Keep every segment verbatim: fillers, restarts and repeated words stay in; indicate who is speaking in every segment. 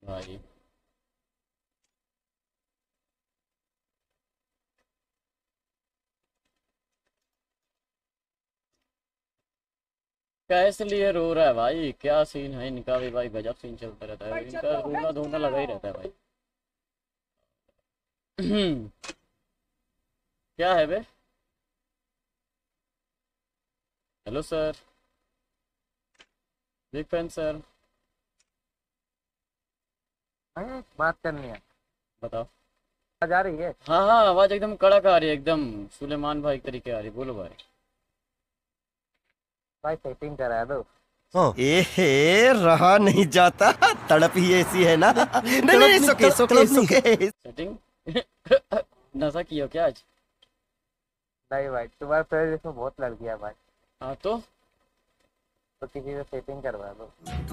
Speaker 1: भाई। कैसे लिए रो रहा है भाई? क्या सीन है इनका भी भाई, गजब सीन चलता रहता है इनका, रोना धोना लगा ही रहता है भाई। क्या है बे? Hello sir, big fan sir.
Speaker 2: हाँ, बात करनी है।
Speaker 1: बताओ।
Speaker 2: आवाज आ रही है?
Speaker 1: हाँ हाँ, आवाज एकदम कड़क आ रही है, एकदम सुलेमान भाई के तरीके आ रही है। बोलो भाई।
Speaker 2: भाई सेटिंग करा दो।
Speaker 3: हाँ। एहे रहा नहीं जाता, तड़प ही ऐसी है ना। नहीं नहीं
Speaker 1: तड़प
Speaker 3: नहीं,
Speaker 1: नहीं,
Speaker 3: सुके सुके सुके।
Speaker 1: सेटिंग। नशा किया क्या आज?
Speaker 2: नहीं भाई, तुम्हारे फेवरेट इसमें बहुत लग गया भाई।
Speaker 1: हाँ तो
Speaker 2: तो किसी से सेटिंग करवा दो।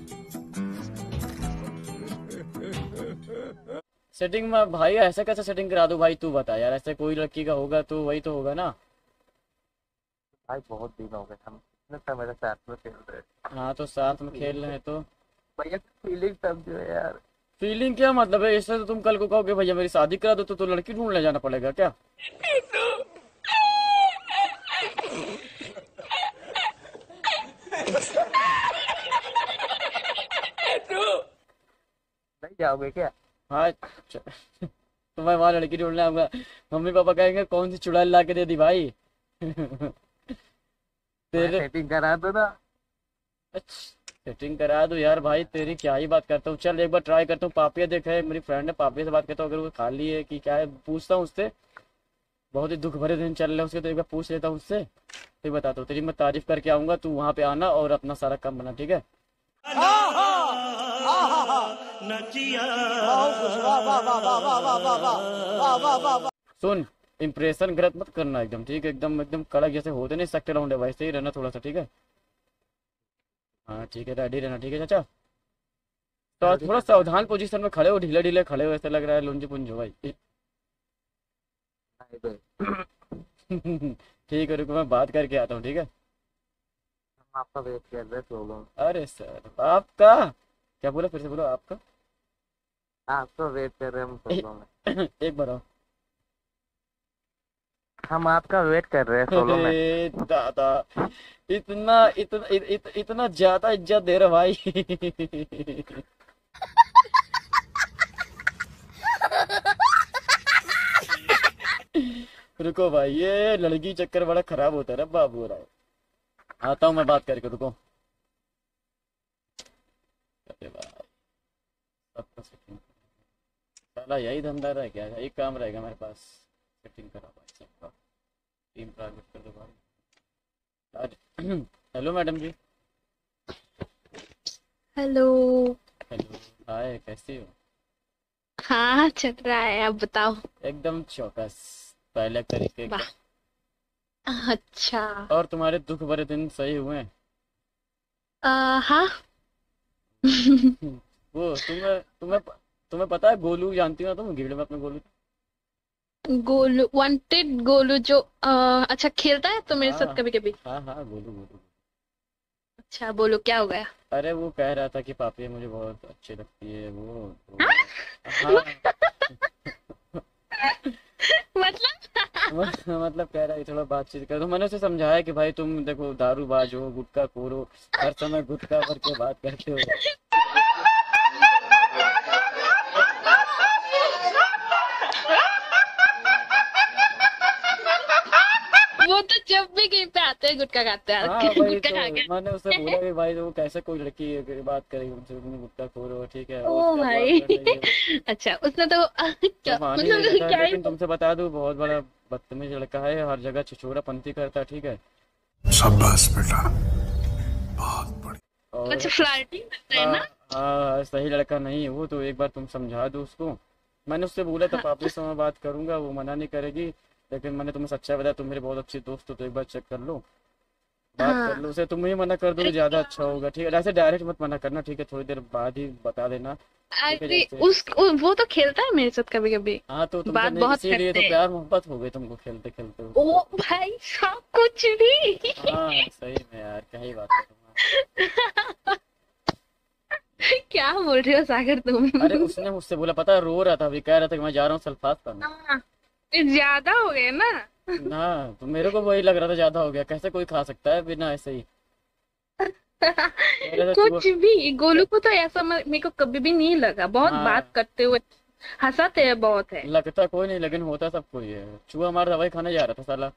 Speaker 1: सेटिंग में भाई ऐसा कैसे सेटिंग करा दूं भाई? तू बता यार, ऐसे कोई लड़की का होगा तो वही तो होगा ना।
Speaker 2: भाई बहुत दिन हो गए, हम इतने समय मेरे साथ में खेल रहे थे।
Speaker 1: हाँ तो साथ में खेल रहे हैं तो
Speaker 2: भैया फीलिंग समझो यार।
Speaker 1: फीलिंग क्या मतलब है? इससे तो तुम कल को कहोगे भैया मेरी शादी करा दो, तो, तो लड़की ढूंढ ले जाना पड़ेगा क्या?
Speaker 2: नहीं जाओगे क्या?
Speaker 1: हाँ। च- तो मैं वहाँ लड़की ढूंढने आऊंगा, मम्मी पापा कहेंगे कौन सी चुड़ैल ला के दे दी भाई।
Speaker 2: मैं
Speaker 1: तेरे
Speaker 2: सेटिंग करा दो ना।
Speaker 1: सेटिंग करा दो यार भाई, तेरी क्या ही बात करता हूँ। चल एक बार ट्राई करता हूँ, पापिया देखे, मेरी फ्रेंड है, पापिया से बात करता हूँ, अगर वो खाली है कि क्या है पूछता हूँ उससे। बहुत ही दुख भरे दिन चल रहे हैं उसके, तो एक बार पूछ लेता हूँ उससे, फिर बताता हूँ। तेरी मैं तारीफ करके आऊंगा, तू वहां पे आना और अपना सारा काम बना, ठीक है? सुन, इंप्रेशन गलत मत करना एकदम, ठीक है? एकदम एकदम कड़क जैसे होते नहीं सकते राउंड है, वैसे ही रहना थोड़ा सा, ठीक है? हाँ ठीक है, रेडी रहना, ठीक है चाचा? तो
Speaker 2: रेडी
Speaker 1: थोड़ा
Speaker 2: कर रहा
Speaker 1: सावधान पोजीशन में खड़े हो, ढीले ढीले खड़े हो, ऐसा लग रहा है लुंजी पुंजो भाई।
Speaker 2: है भाई।
Speaker 1: ठीक है, रुको मैं बात करके आता हूँ, ठीक है?
Speaker 2: हम आपका वेट कर रहे थे लोग।
Speaker 1: अरे सर आपका क्या बोला? फिर से बोलो, आपका।
Speaker 2: आपका वेट कर रहे हैं हम सोलो में।
Speaker 1: एक बार और।
Speaker 2: हम आपका वेट कर रहे हैं सोलो में।
Speaker 1: अरे दादा, इतना इतना इत, इत, इतना ज्यादा इज्जत दे रहा भाई। रुको भाई, ये लड़की चक्कर बड़ा खराब होता है ना बाबू राव। आता हूँ मैं बात करके, रुको। अरे भाई, सबका सेटिंग, साला यही धंधा रह गया, एक काम रहेगा मेरे पास। सेटिंग करा भाई सबका, टीम प्राइवेट कर दो भाई आज। हेलो मैडम जी।
Speaker 4: हेलो।
Speaker 1: हेलो। हाय, कैसी हो?
Speaker 4: हाँ चल रहा है, आप बताओ।
Speaker 1: एकदम चौकस, पहले तरीके का।
Speaker 4: वाह। अच्छा।
Speaker 1: और तुम्हारे दुख भरे दिन सही हुए?
Speaker 4: आ, हाँ।
Speaker 1: वो तुम्हें तुम्हें तुम्हें पता है गोलू, जानती हो ना तुम, गिल्ड में अपने गोलू?
Speaker 4: गोलू वांटेड गोलू जो आ, अच्छा खेलता है तो मेरे
Speaker 1: हाँ
Speaker 4: साथ कभी कभी।
Speaker 1: हाँ हाँ, गोलू गोलू।
Speaker 4: अच्छा बोलो क्या हो गया।
Speaker 1: अरे वो कह रहा था कि पापी मुझे बहुत अच्छी लगती है वो,
Speaker 4: हाँ?
Speaker 1: तो हाँ।
Speaker 4: मतलब।
Speaker 1: मतलब कह रहा है थोड़ा बातचीत कर, तो मैंने उसे समझाया कि भाई तुम देखो दारूबाज हो, गुटखा खोर हो, हर समय गुटखा भर के बात करते हो।
Speaker 4: वो तो जब भी कहीं पे आते हैं गुटखा खाते हैं।
Speaker 1: हाँ वही
Speaker 4: गुटखा
Speaker 1: तो,
Speaker 4: खा के।
Speaker 1: मैंने उससे बोला कि भाई वो कैसे कोई लड़की की बात करेगी उनसे, तुम गुटखा खोर हो, ठीक है?
Speaker 4: ओ
Speaker 1: और उसका
Speaker 4: भाई।
Speaker 1: बॉयफ्रेंड है ये।
Speaker 4: अच्छा उसने तो
Speaker 1: तो
Speaker 4: क्या
Speaker 1: मान ही नहीं
Speaker 4: मतलब
Speaker 1: रहा था,
Speaker 4: क्या ही।
Speaker 1: लेकिन तुमसे बता दूं बहुत बड़ा बदतमीज लड़का है, हर जगह छिछोरा पंथी करता है, ठीक है?
Speaker 5: शाबाश बेटा, बहुत बढ़िया।
Speaker 1: और
Speaker 4: अच्छा फ्लर्टिंग करते हैं
Speaker 1: हाँ
Speaker 4: ना।
Speaker 1: हाँ, सही लड़का नहीं है वो, तो एक बार तुम समझा दो उसको। मैंने उससे बोला था
Speaker 4: हाँ,
Speaker 1: पापी से मैं बात करूंगा, वो मना नहीं करेगी, लेकिन मैंने तुम्हें सच्चाई बताया, तुम मेरे बहुत अच्छे दोस्त हो, तो एक बार चेक कर लो, बात कर
Speaker 4: हाँ।
Speaker 1: लो उसे। तुम ही मना कर दो तो ज्यादा अच्छा होगा, ठीक है? ऐसे डायरेक्ट मत मना करना, ठीक है? थोड़ी देर बाद ही बता देना, ठीक है?
Speaker 4: अरे
Speaker 1: जैसे
Speaker 4: उस वो तो खेलता है मेरे साथ कभी कभी।
Speaker 1: हाँ, तो तुमसे
Speaker 4: बात
Speaker 1: नहीं,
Speaker 4: बहुत
Speaker 1: इसीलिए
Speaker 4: करते
Speaker 1: तो
Speaker 4: हैं।
Speaker 1: प्यार मोहब्बत हो गई तुमको खेलते खेलते
Speaker 4: ओ
Speaker 1: उससे।
Speaker 4: भाई साहब कुछ भी।
Speaker 1: हाँ सही में यार, क्या ही बात करूँ मैं।
Speaker 4: क्या बोल रहे हो सागर तुम?
Speaker 1: अरे उसने मुझसे बोला, पता है, रो रहा था अभी, कह रहा था कि मैं जा रहा हूँ सल्फास करने।
Speaker 4: हाँ, ज्यादा हो गए ना।
Speaker 1: हाँ, तो मेरे को वही लग रहा था ज्यादा हो गया, कैसे कोई खा सकता है बिना ऐसे ही। कह रहा था चूहा।
Speaker 4: कुछ भी, गोलू को तो ऐसा म- मेरे को कभी भी नहीं लगा, बहुत बात
Speaker 1: हाँ,
Speaker 4: करते हुए हंसाते हैं बहुत है।
Speaker 1: लगता कोई नहीं लेकिन होता सब कोई है। चूहा हमारा दवाई खाने जा रहा था साला।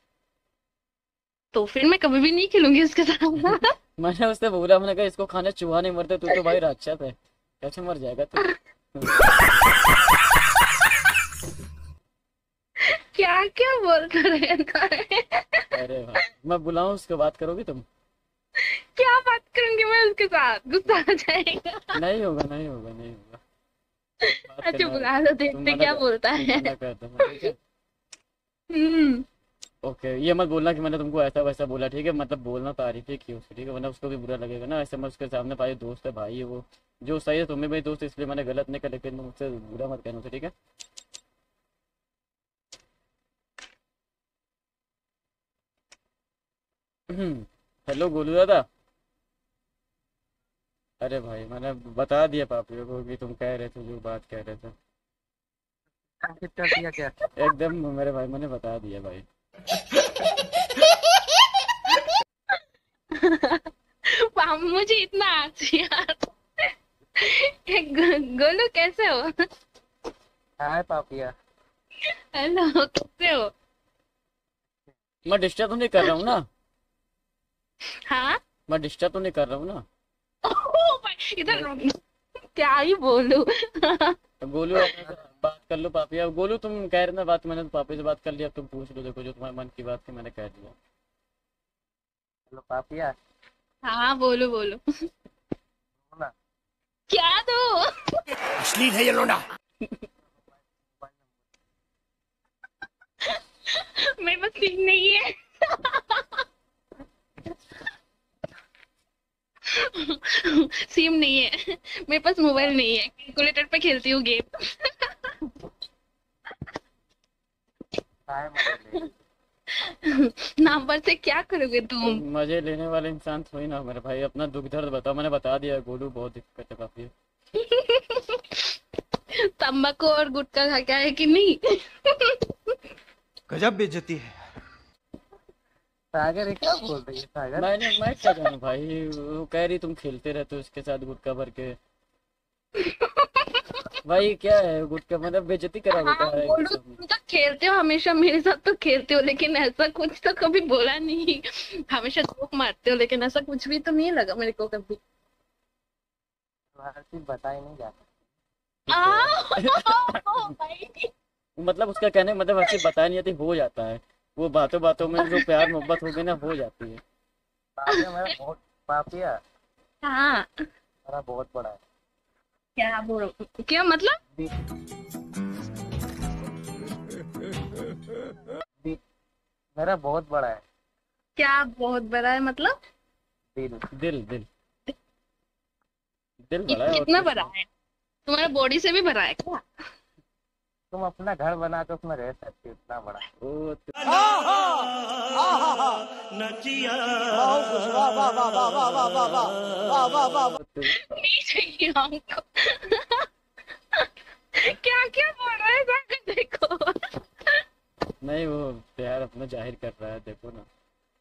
Speaker 4: तो फिर मैं कभी भी नहीं खेलूंगी उसके साथ।
Speaker 1: मैंने उससे बोला, मैंने कहा इसको खाने चूहा नहीं मरते, तू तो भाई राक्षस है, कैसे मर जाएगा तू।
Speaker 4: क्या क्या बोलता रहता है।
Speaker 1: अरे भाई, मैं बुलाऊं उसको, बात करोगी तुम?
Speaker 4: क्या बात करूंगी मैं उसके साथ, गुस्सा आ जाएगा।
Speaker 1: नहीं होगा, नहीं होगा, नहीं होगा। बात
Speaker 4: अच्छा
Speaker 1: करना।
Speaker 4: बुला लो,
Speaker 1: तुम
Speaker 4: देखते
Speaker 1: मना
Speaker 4: क्या
Speaker 1: कर,
Speaker 4: बोलता
Speaker 1: तुम
Speaker 4: है।
Speaker 1: मना कर दो, ठीक है।
Speaker 4: हम्म।
Speaker 1: ओके, ये मत बोलना कि मैंने तुमको ऐसा वैसा बोला, ठीक है, मतलब बोलना तारीफ ही की उसकी, ठीक है, वरना उसको भी बुरा लगेगा ना, ऐसे मैं उसके सामने, भाई दोस्त है, भाई है वो, जो सही है तुम्हें भी दोस्त, इसलिए मैंने गलत नहीं कहा, लेकिन तुम मुझसे बुरा मत कहना उसे, ठीक है। हेलो गोलू दादा। अरे भाई, मैंने बता दिया पापियों को कि तुम कह रहे थे जो बात कह रहे थे।
Speaker 2: अंकित कर दिया क्या?
Speaker 1: एकदम मेरे भाई, मैंने बता दिया भाई।
Speaker 4: पापा, मुझे इतना हंसी यार। गो- गोलू कैसे हो?
Speaker 2: हाय पापिया।
Speaker 4: हेलो, कैसे हो?
Speaker 1: मैं डिस्टर्ब तो नहीं कर रहा हूँ ना?
Speaker 4: हाँ।
Speaker 1: मैं डिस्टर्ब तो नहीं कर रहा हूँ ना?
Speaker 4: ओह भाई, इधर क्या ही बोलूं।
Speaker 1: तो गोलू, अब बात कर लो पापिया। गोलू तुम कह रहे ना बात, मैंने तो पापी से बात कर लिया, अब तुम पूछ लो, देखो जो तुम्हारे मन की बात थी मैंने कह दिया।
Speaker 2: हेलो पापिया।
Speaker 4: हाँ बोलो बोलो।
Speaker 2: ना
Speaker 4: क्या दो?
Speaker 3: अश्लील है ये लोंडा।
Speaker 4: मेरे पास सिम नहीं है। सिम नहीं है मेरे पास, मोबाइल नहीं है, कैलकुलेटर पे खेलती हूँ गेम।
Speaker 2: हाय मजे।
Speaker 4: नंबर से क्या करोगे तुम?
Speaker 1: मजे लेने वाले इंसान थोड़ी ना मेरे भाई, अपना दुख दर्द बताओ, मैंने बता दिया गोलू बहुत दिक्कत है काफी।
Speaker 4: तंबाकू और गुटखा खा क्या है कि नहीं?
Speaker 3: गजब बेइज्जती है।
Speaker 2: सागर ये क्या बोल रही है सागर?
Speaker 1: मैंने मैं क्या जानूं भाई, वो कह रही तुम खेलते रहते हो उसके साथ गुटखा भर के। भाई क्या है गुटखा, मतलब बेइज्जती करा
Speaker 4: हाँ
Speaker 1: बेटा है
Speaker 4: बोलो,
Speaker 1: सब।
Speaker 4: तुम तो खेलते हो हमेशा मेरे साथ, तो खेलते हो लेकिन ऐसा कुछ तो कभी बोला नहीं। हमेशा जोक मारते हो लेकिन ऐसा कुछ भी तो नहीं लगा मेरे को कभी।
Speaker 2: हर चीज बताई नहीं जाती।
Speaker 4: आ, भाई।
Speaker 1: मतलब उसका कहने का मतलब हर चीज बताया नहीं जाती, हो जाता है, वो बातों बातों में जो प्यार मोहब्बत हो गई ना, हो जाती है।
Speaker 2: पापिया मेरा बहुत पापिया
Speaker 4: हाँ,
Speaker 2: मेरा बहुत बड़ा है।
Speaker 4: क्या बोलो, क्या मतलब?
Speaker 2: दिल मेरा बहुत बड़ा है।
Speaker 4: क्या बहुत बड़ा है मतलब?
Speaker 2: दिल
Speaker 1: दिल दिल दिल
Speaker 4: कि,
Speaker 1: बड़ा है और
Speaker 4: कितना
Speaker 1: कुछ
Speaker 4: बड़ा
Speaker 1: नहीं।
Speaker 4: है? तुम्हारा बॉडी से भी बड़ा है क्या?
Speaker 2: तुम अपना घर बना के उसमें रह सकती हो, इतना बड़ा।
Speaker 1: ओ तो, तो,
Speaker 4: नहीं चाहिए हमको। क्या क्या बोल रहा है सागर, देखो।
Speaker 1: नहीं, वो प्यार अपना जाहिर कर रहा है, देखो ना।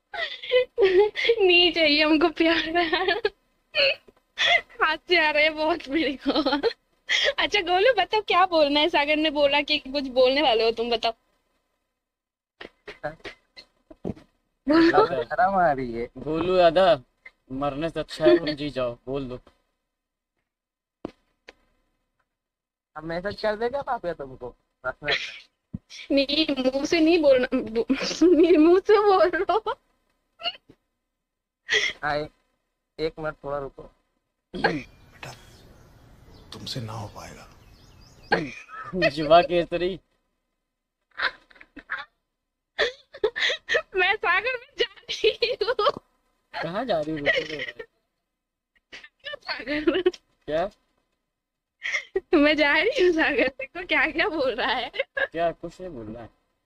Speaker 4: नहीं चाहिए हमको प्यार व्यार। हाथ से आ रहे हैं बहुत मेरे को। अच्छा गोलू बताओ, क्या बोलना है? सागर ने बोला कि कुछ बोलने वाले हो तुम, बताओ। बोलो।
Speaker 1: आधा
Speaker 2: शर्म आ रही है।
Speaker 1: गोलू आधा मरने से अच्छा है तुम जी जाओ, बोल दो।
Speaker 2: अब मैसेज कर देगा पापिया तुमको पर्सनल में।
Speaker 4: नहीं, मुंह से नहीं बोलना, नहीं, मुंह से बोल लो।
Speaker 2: हाँ एक, एक मिनट थोड़ा रुको।
Speaker 5: बेटा तुमसे ना हो पाएगा।
Speaker 1: जीवा केसरी।
Speaker 4: मैं सागर में जा रही हूँ।
Speaker 1: कहाँ जा रही हो, रुको तो भाई।
Speaker 4: सागर,
Speaker 1: क्या
Speaker 4: मैं जा रही हूँ सागर, देखो क्या क्या बोल रहा है।
Speaker 1: क्या कुछ नहीं बोलना है।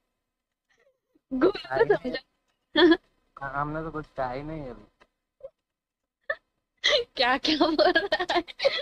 Speaker 4: गोलू को समझा।
Speaker 2: हाँ, हमने तो कुछ कहा ही नहीं है अभी।
Speaker 4: क्या क्या बोल रहा है?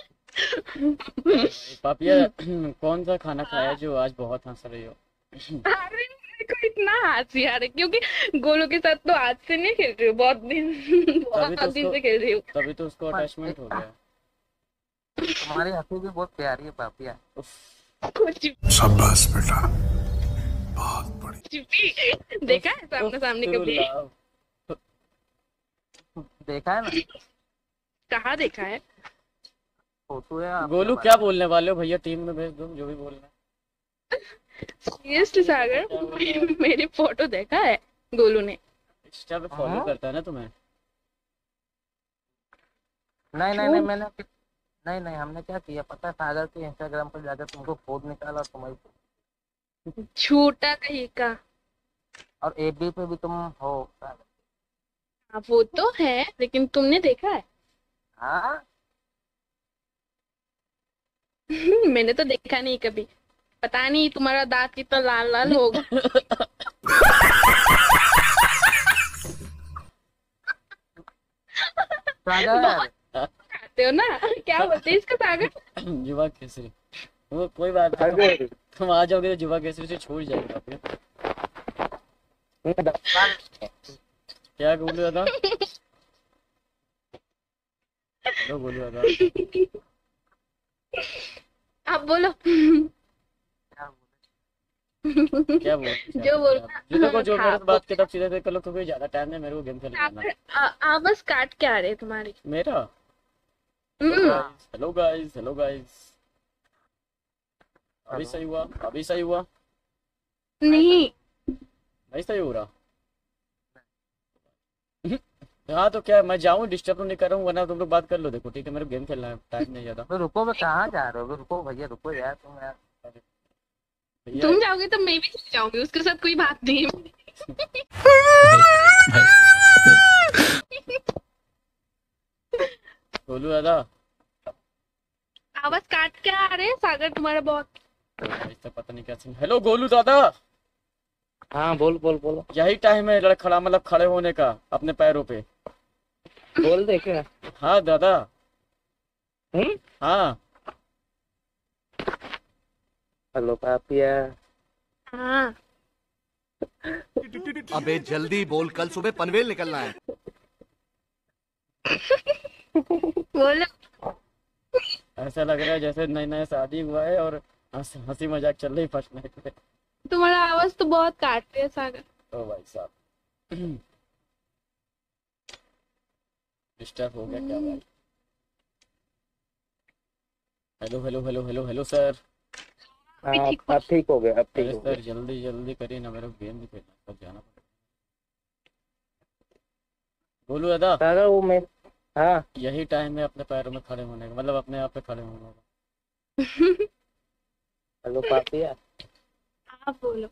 Speaker 1: पापिया कौन सा खाना खाया जो आज बहुत हंस रही हो?
Speaker 4: अरे मेरे को इतना हंसी आ रहा है क्योंकि गोलू के साथ तो आज से नहीं खेल रही हूँ, बहुत दिन
Speaker 1: तभी
Speaker 4: बहुत
Speaker 1: तो
Speaker 4: दिन
Speaker 1: उसको
Speaker 4: से खेल रही हूँ।
Speaker 1: तभी तो उसको अटैचमेंट हो गया।
Speaker 2: तुम्हारी हंसी भी बहुत प्यारी है पापिया।
Speaker 4: कुछ
Speaker 5: शाबाश बेटा, बहुत बढ़िया।
Speaker 4: चिपी देखा है सामने सामने कभी?
Speaker 1: अस्तगफिरुल्लाह।
Speaker 2: देखा है ना,
Speaker 4: कहाँ देखा है?
Speaker 2: फोटो है आपके
Speaker 1: गोलू
Speaker 2: पास।
Speaker 1: क्या बोलने वाले हो भैया? टीम में भेज दो जो भी बोलना है।
Speaker 4: सीरियसली सागर, मेरी फोटो देखा है गोलू ने?
Speaker 1: इंस्टा पे फॉलो
Speaker 2: हाँ?
Speaker 1: करता है ना तुम्हें?
Speaker 2: नहीं नहीं नहीं मैंने नहीं नहीं हमने क्या किया पता है, सागर के इंस्टाग्राम पर जाकर तुमको फोन निकाला और तुम्हारी,
Speaker 4: झूठा कहीं का।
Speaker 2: और एफबी पे भी तुम हो सागर।
Speaker 4: हाँ वो तो है, लेकिन तुमने देखा है?
Speaker 2: हाँ
Speaker 4: मैंने तो देखा नहीं कभी। पता नहीं तुम्हारा दांत कितना लाल लाल होगा।
Speaker 2: सागर
Speaker 4: खाते हो ना? क्या बोलते हैं इसका सागर?
Speaker 1: युवा केसरी। वो कोई बात नहीं, तुम, तुम आ जाओगे तो युवा केसरी से छूट जाएगा फिर। क्या बोलू दादा? हेलो बोलू दादा।
Speaker 4: आप बोलो।
Speaker 1: क्या बोल
Speaker 4: जो बोलना।
Speaker 1: जो देखो जो
Speaker 4: हाँ,
Speaker 1: मेरे से बात की तब सीधे देख लो, क्योंकि ज्यादा टाइम नहीं मेरे को गेम खेलने जाना।
Speaker 4: सागर, आ- आवाज काट के आ रहे तुम्हारी।
Speaker 1: मेरा
Speaker 4: हम्म,
Speaker 1: हेलो गाइस, हेलो गाइस। अभी सही हुआ? अभी सही हुआ?
Speaker 4: नहीं
Speaker 1: नहीं सही हो रहा? हाँ तो क्या मैं जाऊँ? डिस्टर्ब तो नहीं कर रहा हूँ, वरना तुम लोग बात कर लो। देखो ठीक है, मेरे को गेम खेलना है, टाइम नहीं ज्यादा।
Speaker 2: तो रुको, मैं कहाँ जा रहे हो? रुको भैया, रुको यार तुम यार।
Speaker 1: भैया
Speaker 4: तुम जाओगे तो मैं भी चली जाऊंगी, उसके साथ कोई बात नहीं है।
Speaker 1: बोलू दादा।
Speaker 4: आवाज काट के आ रहे हैं सागर तुम्हारा बहुत।
Speaker 1: इससे पता नहीं क्या सीन। हेलो गोलू दादा,
Speaker 2: हाँ बोल बोल बोलो।
Speaker 1: यही टाइम है लड़ खड़ा मतलब खड़े होने का अपने पैरों पे।
Speaker 2: बोल दे क्या?
Speaker 1: हाँ दादा।
Speaker 2: हम्म?
Speaker 1: हाँ
Speaker 2: हेलो पापिया।
Speaker 4: हाँ
Speaker 3: अबे जल्दी बोल, कल सुबह पनवेल निकलना है।
Speaker 4: बोलो।
Speaker 1: ऐसा लग रहा है जैसे नई नई शादी हुआ है और हंस, हंसी मजाक चल रही फर्स्ट नाइट पे।
Speaker 4: तुम्हारा आवाज तो बहुत काट रही है सागर।
Speaker 1: ओ भाई साहब, डिस्टर्ब हो गया क्या भाई? Hello hello hello hello hello sir.
Speaker 2: हाँ अब ठीक हो गया, अब ठीक
Speaker 1: अरे
Speaker 2: हो गया।
Speaker 1: सर जल्दी जल्दी करिए ना, मेरे को गेम भी खेलना है, कब जाना पड़ेगा। बोलू दादा,
Speaker 2: सागर वो मैं, हाँ
Speaker 1: यही टाइम है अपने पैरों में खड़े होने का, मतलब अपने आप पे खड़े होने का।
Speaker 2: हेलो पापिया।
Speaker 4: आप बोलो।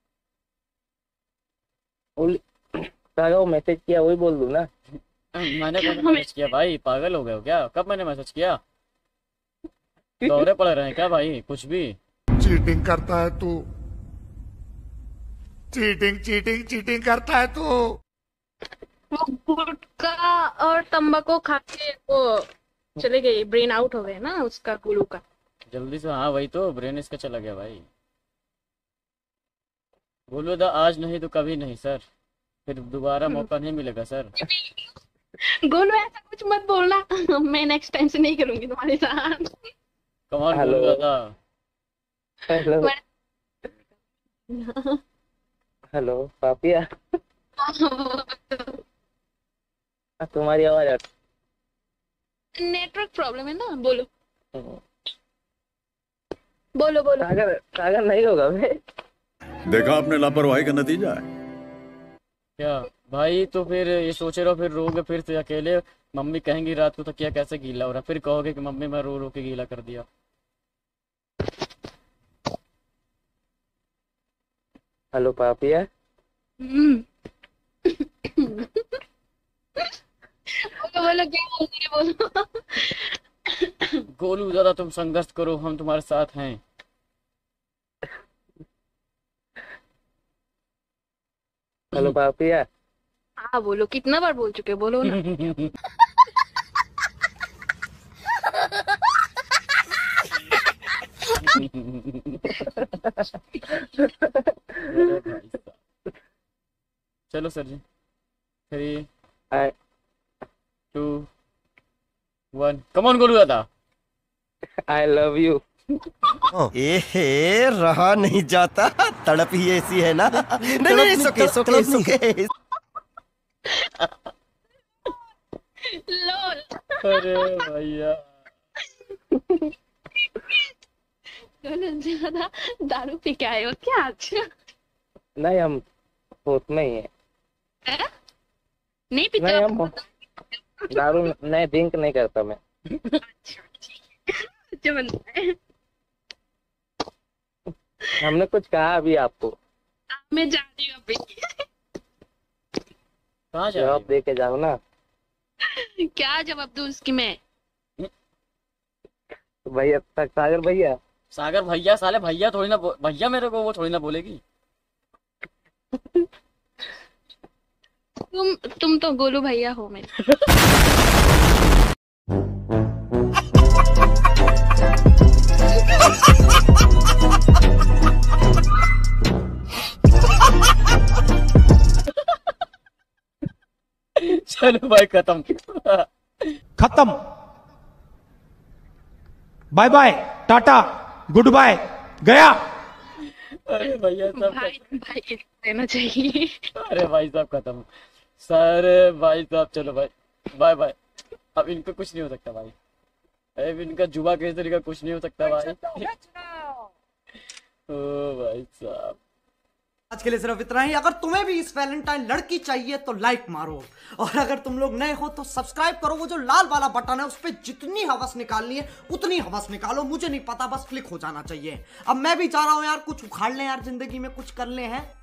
Speaker 2: बोल सागर वो मैसेज किया वही बोल दूँ ना?
Speaker 1: मैंने कौन मैसेज किया भाई? पागल हो गए हो क्या? कब मैंने मैसेज किया? दौरे पड़ रहे हैं क्या भाई? कुछ भी
Speaker 5: चीटिंग करता है तू, चीटिंग चीटिंग चीटिंग करता है तू।
Speaker 4: वो गुटखा और तंबाकू खा के वो चले गए, ब्रेन आउट हो गए ना उसका, गुरु का।
Speaker 1: जल्दी से। हाँ वही तो, ब्रेन इसका चला गया भाई। बोलो दा, आज नहीं तो कभी नहीं सर, फिर दोबारा मौका नहीं मिलेगा सर।
Speaker 4: गोलू ऐसा कुछ मत बोलना। मैं नेक्स्ट टाइम से नहीं करूंगी तुम्हारे साथ।
Speaker 1: कमाल
Speaker 2: हेलो।
Speaker 1: बोलो दादा।
Speaker 2: Hello hello Papiya. तुम्हारी आवाज आ-
Speaker 4: नेटवर्क प्रॉब्लम है ना। बोलो बोलो बोलो।
Speaker 2: सागर सागर नहीं होगा भाई।
Speaker 6: देखा आपने लापरवाही का नतीजा है।
Speaker 1: क्या भाई? तो फिर ये सोचे रहो, फिर रोगे फिर से अकेले। मम्मी कहेंगी रात को तकिया कैसे गीला हो रहा, फिर कहोगे कि मम्मी मैं रो रो के गीला कर दिया।
Speaker 2: हेलो पापिया।
Speaker 4: हम्म। बोलो बोलो, क्या बोल रहे हो? बोलो।
Speaker 1: गोलू दादा तुम संघर्ष करो, हम तुम्हारे साथ हैं।
Speaker 2: हेलो पापिया।
Speaker 4: हाँ बोलो, कितना बार बोल चुके हो? बोलो ना।
Speaker 1: अरे भाई साहब। चलो सर जी, three
Speaker 2: I,
Speaker 1: two one, come on Golu दादा।
Speaker 2: I love you.
Speaker 3: ए रहा नहीं जाता, तड़प ही ऐसी है ना। नहीं नहीं नहीं, सुके सुके सुके।
Speaker 4: लोल।
Speaker 1: अरे भैया,
Speaker 4: गोलू ज्यादा दारू पी के आए हो क्या आज?
Speaker 2: नहीं, हम होत में ही है।
Speaker 4: हैं? नहीं पीते
Speaker 2: नहीं,
Speaker 4: हो?
Speaker 2: हम दारू नहीं, ड्रिंक नहीं करता मैं।
Speaker 4: अच्छा ठीक है, अच्छा बनता है।
Speaker 2: हमने कुछ कहा अभी आपको?
Speaker 4: मैं जा रही हूँ अभी।
Speaker 1: कहाँ जा
Speaker 2: जवाब
Speaker 1: रही
Speaker 2: दे के जाओ ना।
Speaker 4: क्या जवाब दूँ उसकी मैं?
Speaker 2: तो भैया तक सागर भैया।
Speaker 1: हो? सागर भैया, साले भैया थोड़ी ना बो- भैया मेरे को वो थोड़ी ना बोलेगी।
Speaker 4: तुम तुम तो गोलू भैया हो मेरे।
Speaker 1: चलो भाई खत्म।
Speaker 7: खत्म। Bye bye, tata, goodbye, गया।
Speaker 1: अरे भैया सब
Speaker 4: भाई भाई देना चाहिए।
Speaker 1: अरे भाई साहब खत्म। सर भाई साहब चलो भाई, बाय बाय। अब इनका कुछ नहीं हो सकता भाई, अब इनका जुआ किस तरीके का कुछ नहीं हो सकता भाई। ओ भाई साहब,
Speaker 8: आज के लिए सिर्फ इतना ही। अगर तुम्हें भी इस वैलेंटाइन लड़की चाहिए तो लाइक मारो, और अगर तुम लोग नए हो तो सब्सक्राइब करो। वो जो लाल वाला बटन है उस पर जितनी हवस निकालनी है उतनी हवस निकालो, मुझे नहीं पता, बस क्लिक हो जाना चाहिए। अब मैं भी चाह रहा हूं यार कुछ उखाड़ लें यार, जिंदगी में कुछ कर ले हैं।